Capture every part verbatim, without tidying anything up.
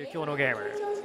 今日のゲーム。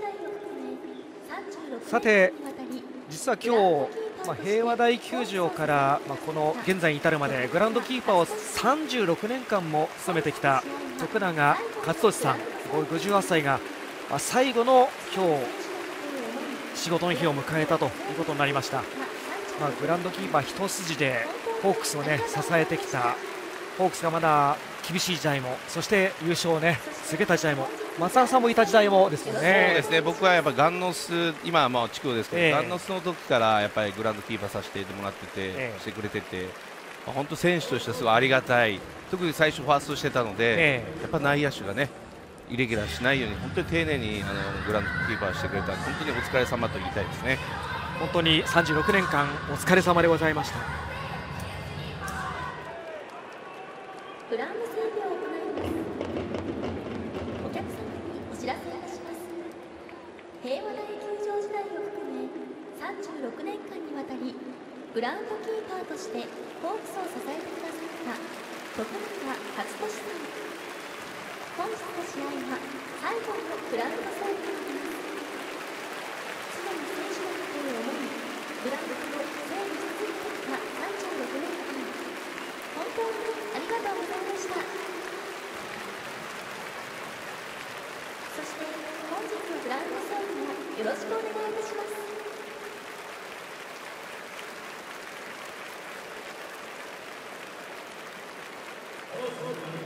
さて実は今日、まあ、平和台球場から、まあ、この現在に至るまでグラウンドキーパーをさんじゅうろくねんかんも務めてきた徳永勝利さんごじゅうはっさいが、まあ、最後の今日仕事の日を迎えたということになりました。まあ、グラウンドキーパー一筋でホークスを、ね、支えてきたホークスがまだ厳しい時代も、そして優勝を、ね、告げた時代も、松坂さんもいた時代もですよね。 そうですね、僕はやっぱガンノス、今はまあ地区ですけど、えー、ガンノスの時からやっぱりグラウンドキーパーさせてもらってて、えー、してくれてて、まあ、本当選手としてはすごいありがたい、特に最初ファーストしてたので、えー、やっぱ内野手がねイレギュラーしないように本当に丁寧にあのグラウンドキーパーしてくれた、本当にお疲れ様と言いたいですね。 本当にさんじゅうろくねんかんお疲れ様でございました。グラウンド整備を行います。お客様にお知らせいたします。平和台球場時代を含めさんじゅうろくねんかんにわたりグラウンドキーパーとしてホークスを支えてくださった徳永勝利さん、本日の試合は最後のグラウンド整備となります。すでに選手のことを思いグラウンドを整備し続けてきたさんじゅうろくねんかん、本当にありがとうございました。そして本日のグラウンド整備もよろしくお願いいたします。 Oh,